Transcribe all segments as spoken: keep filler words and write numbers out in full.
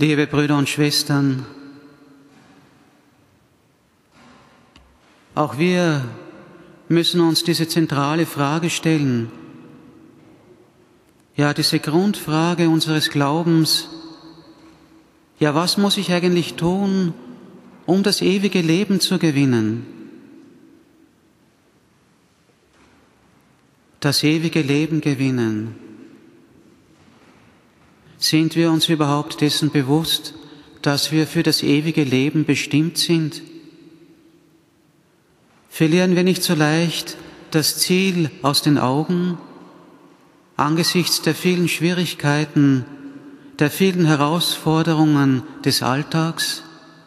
Liebe Brüder und Schwestern, auch wir müssen uns diese zentrale Frage stellen. Ja, diese Grundfrage unseres Glaubens. Ja, was muss ich eigentlich tun, um das ewige Leben zu gewinnen? Das ewige Leben gewinnen. Sind wir uns überhaupt dessen bewusst, dass wir für das ewige Leben bestimmt sind? Verlieren wir nicht so leicht das Ziel aus den Augen angesichts der vielen Schwierigkeiten, der vielen Herausforderungen des Alltags?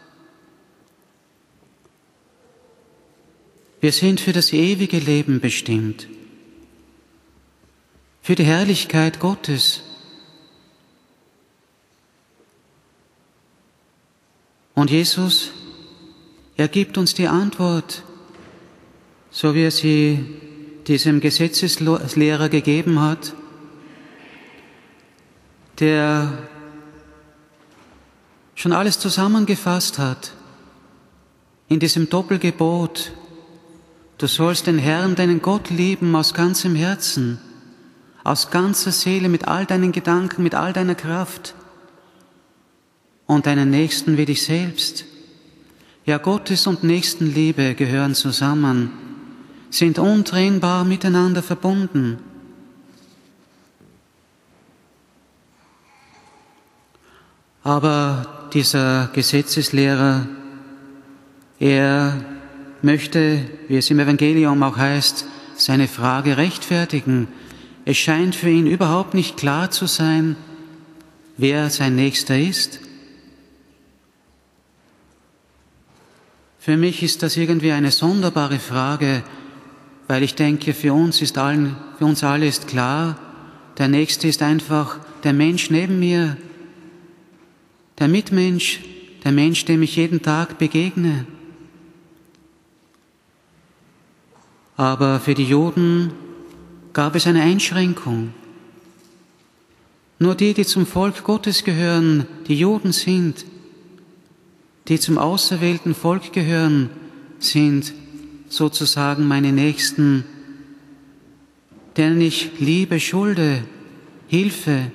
Wir sind für das ewige Leben bestimmt, für die Herrlichkeit Gottes. Und Jesus, er gibt uns die Antwort, so wie er sie diesem Gesetzeslehrer gegeben hat, der schon alles zusammengefasst hat in diesem Doppelgebot: Du sollst den Herrn, deinen Gott lieben aus ganzem Herzen, aus ganzer Seele, mit all deinen Gedanken, mit all deiner Kraft und deinen Nächsten wie dich selbst. Ja, Gottes und Nächstenliebe gehören zusammen, sind untrennbar miteinander verbunden. Aber dieser Gesetzeslehrer, er möchte, wie es im Evangelium auch heißt, seine Frage rechtfertigen. Es scheint für ihn überhaupt nicht klar zu sein, wer sein Nächster ist. Für mich ist das irgendwie eine sonderbare Frage, weil ich denke, für uns ist allen, für uns alle ist klar, der Nächste ist einfach der Mensch neben mir, der Mitmensch, der Mensch, dem ich jeden Tag begegne. Aber für die Juden gab es eine Einschränkung. Nur die, die zum Volk Gottes gehören, die Juden sind, die zum auserwählten Volk gehören, sind sozusagen meine Nächsten, denen ich Liebe schulde, Hilfe.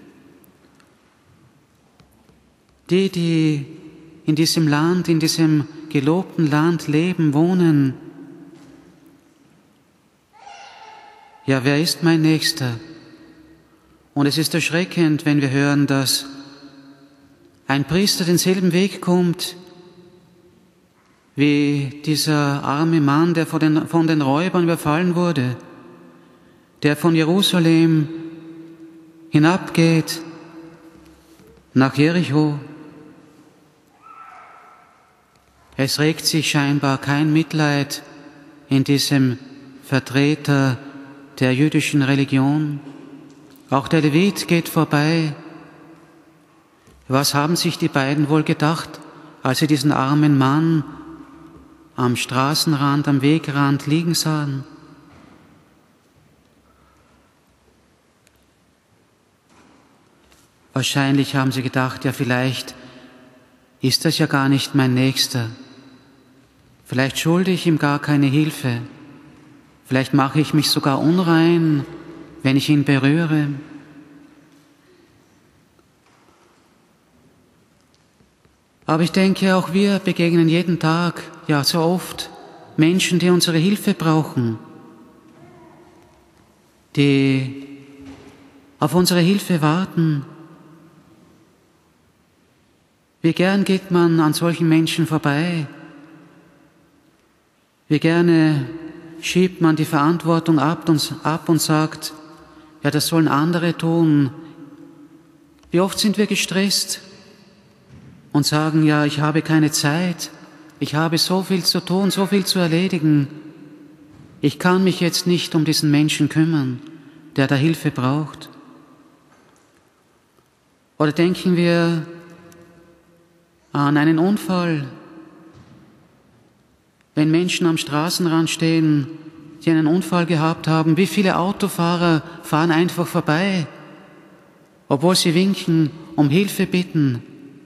Die, die in diesem Land, in diesem gelobten Land leben, wohnen. Ja, wer ist mein Nächster? Und es ist erschreckend, wenn wir hören, dass ein Priester denselben Weg kommt wie dieser arme Mann, der von den, von den Räubern überfallen wurde, der von Jerusalem hinabgeht nach Jericho. Es regt sich scheinbar kein Mitleid in diesem Vertreter der jüdischen Religion. Auch der Levit geht vorbei. Was haben sich die beiden wohl gedacht, als sie diesen armen Mann am Straßenrand, am Wegrand liegen sahen? Wahrscheinlich haben sie gedacht, ja, vielleicht ist das ja gar nicht mein Nächster. Vielleicht schulde ich ihm gar keine Hilfe. Vielleicht mache ich mich sogar unrein, wenn ich ihn berühre. Aber ich denke, auch wir begegnen jeden Tag, ja so oft, Menschen, die unsere Hilfe brauchen, die auf unsere Hilfe warten. Wie gern geht man an solchen Menschen vorbei? Wie gerne schiebt man die Verantwortung ab und, ab und sagt, ja, das sollen andere tun. Wie oft sind wir gestresst und sagen, ja, ich habe keine Zeit, ich habe so viel zu tun, so viel zu erledigen. Ich kann mich jetzt nicht um diesen Menschen kümmern, der da Hilfe braucht. Oder denken wir an einen Unfall, wenn Menschen am Straßenrand stehen, die einen Unfall gehabt haben. Wie viele Autofahrer fahren einfach vorbei, obwohl sie winken, um Hilfe bitten.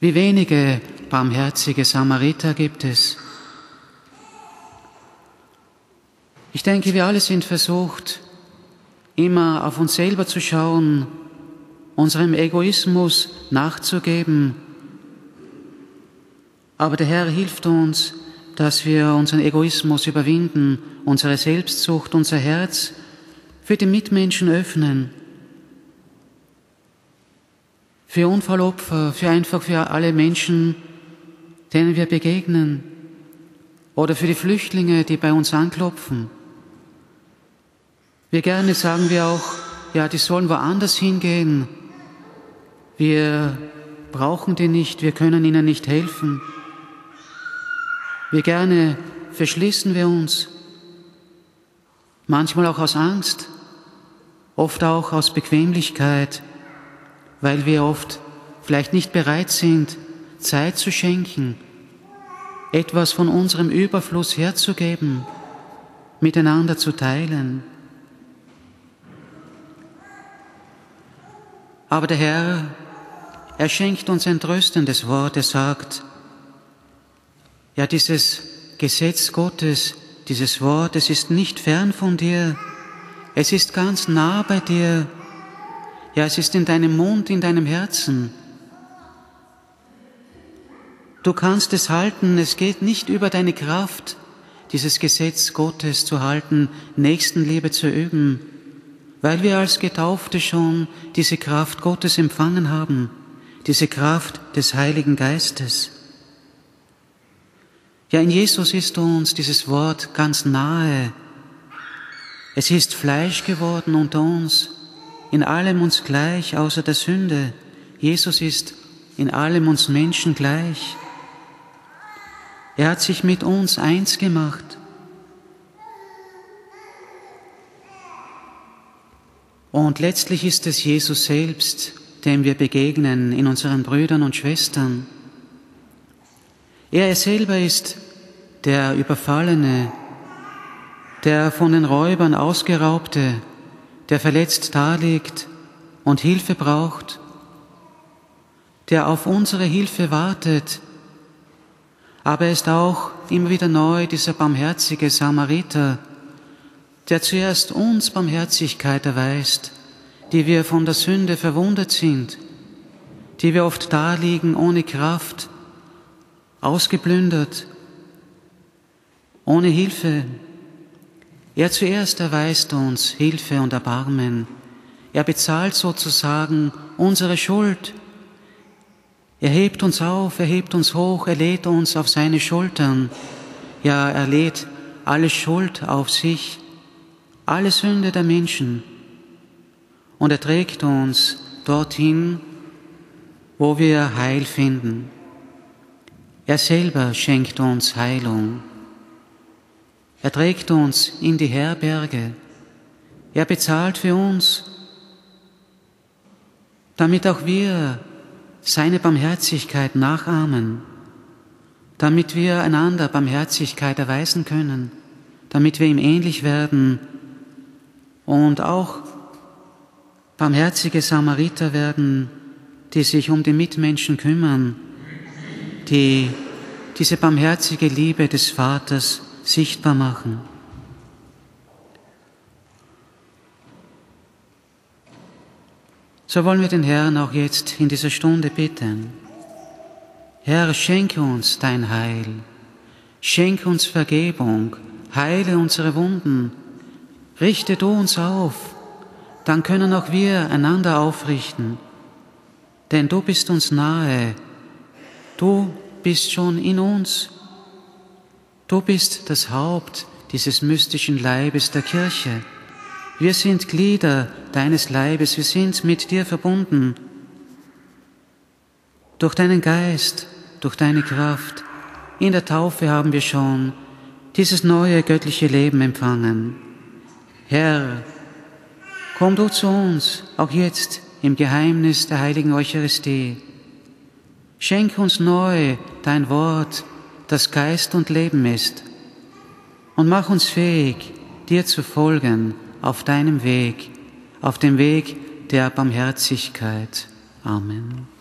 Wie wenige barmherzige Samariter gibt es. Ich denke, wir alle sind versucht, immer auf uns selber zu schauen, unserem Egoismus nachzugeben. Aber der Herr hilft uns, dass wir unseren Egoismus überwinden, unsere Selbstsucht, unser Herz für die Mitmenschen öffnen. Für Unfallopfer, für einfach für alle Menschen, denen wir begegnen. Oder für die Flüchtlinge, die bei uns anklopfen. Wir gerne sagen wir auch, ja, die sollen woanders hingehen. Wir brauchen die nicht, wir können ihnen nicht helfen. Wie gerne verschließen wir uns, manchmal auch aus Angst, oft auch aus Bequemlichkeit, weil wir oft vielleicht nicht bereit sind, Zeit zu schenken, etwas von unserem Überfluss herzugeben, miteinander zu teilen. Aber der Herr, er schenkt uns ein tröstendes Wort, er sagt, ja, dieses Gesetz Gottes, dieses Wort, es ist nicht fern von dir, es ist ganz nah bei dir, ja, es ist in deinem Mund, in deinem Herzen. Du kannst es halten, es geht nicht über deine Kraft, dieses Gesetz Gottes zu halten, Nächstenliebe zu üben, weil wir als Getaufte schon diese Kraft Gottes empfangen haben, diese Kraft des Heiligen Geistes. Ja, in Jesus ist uns dieses Wort ganz nahe. Es ist Fleisch geworden unter uns, in allem uns gleich, außer der Sünde. Jesus ist in allem uns Menschen gleich. Er hat sich mit uns eins gemacht. Und letztlich ist es Jesus selbst, dem wir begegnen in unseren Brüdern und Schwestern. Er selber ist der Überfallene, der von den Räubern Ausgeraubte, der verletzt daliegt und Hilfe braucht, der auf unsere Hilfe wartet. Aber er ist auch immer wieder neu dieser barmherzige Samariter, der zuerst uns Barmherzigkeit erweist, die wir von der Sünde verwundet sind, die wir oft daliegen ohne Kraft, ausgeplündert, ohne Hilfe. Er zuerst erweist uns Hilfe und Erbarmen. Er bezahlt sozusagen unsere Schuld. Er hebt uns auf, er hebt uns hoch, er lädt uns auf seine Schultern. Ja, er lädt alle Schuld auf sich, alle Sünde der Menschen. Und er trägt uns dorthin, wo wir Heil finden. Er selber schenkt uns Heilung. Er trägt uns in die Herberge. Er bezahlt für uns, damit auch wir seine Barmherzigkeit nachahmen, damit wir einander Barmherzigkeit erweisen können, damit wir ihm ähnlich werden und auch barmherzige Samariter werden, die sich um die Mitmenschen kümmern, die diese barmherzige Liebe des Vaters sichtbar machen. So wollen wir den Herrn auch jetzt in dieser Stunde bitten. Herr, schenke uns dein Heil, schenke uns Vergebung, heile unsere Wunden, richte du uns auf, dann können auch wir einander aufrichten, denn du bist uns nahe, du bist schon in uns, du bist das Haupt dieses mystischen Leibes der Kirche. Wir sind Glieder deines Leibes, wir sind mit dir verbunden. Durch deinen Geist, durch deine Kraft, in der Taufe haben wir schon dieses neue göttliche Leben empfangen. Herr, komm du zu uns, auch jetzt im Geheimnis der heiligen Eucharistie. Schenk uns neu dein Wort, das Geist und Leben ist, und mach uns fähig, dir zu folgen auf deinem Weg, auf dem Weg der Barmherzigkeit. Amen.